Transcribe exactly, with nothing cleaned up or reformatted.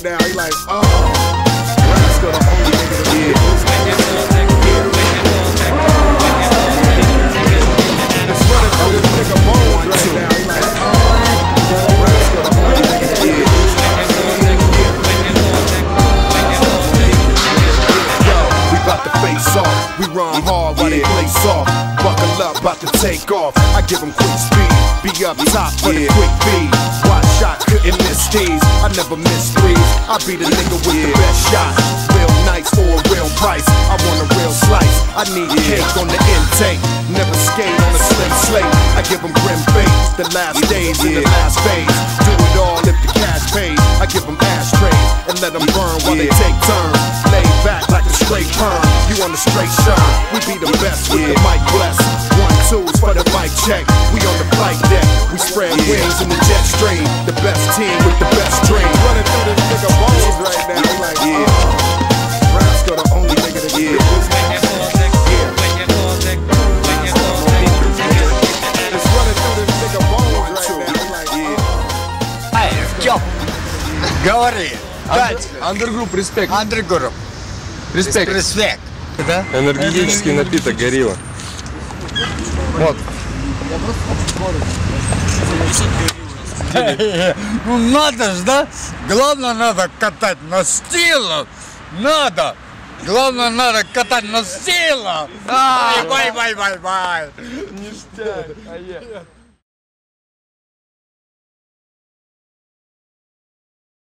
now. He like, oh, Rascal the only nigga to be. It's running through this nigga bones right now. He like, oh, Rascal the only nigga to be. Yo, we bout to face off. We run hard while they play soft. Buckle up, bout to take off. I give them quick speed. Be up top for the quick beat. Watch shot, couldn't miss these. I never miss threes. I be the nigga with the best shot. Real nice for a real price. I want a real slice. I need cake on the intake. Never skate on a slim slate. I give them grim fate. The last days in the last phase. Do it all if the cash pays. I give them ashtrays and let them burn while they take turns. Lay back like a straight perm. You on the straight shine. We be the best with the mic blessed. One twos for the mic check. We on the flight deck. We spread wings in the jet stream. The best team with the best dream. Running through this nigga bones right now. We like, oh, Rascal the only nigga that get this. It's running through this nigga bones right now. We like, oh. Эй, Стёп, говори. Андергрупп, респект. Андергрупп. Респект. Респект. Да? Энергетический напиток горилла. Вот. Ну надо ж, да? Главное, надо катать на стилу. Надо. Главное, надо катать на стилу. Бай, бай, бай, бай, бай. Ништяк.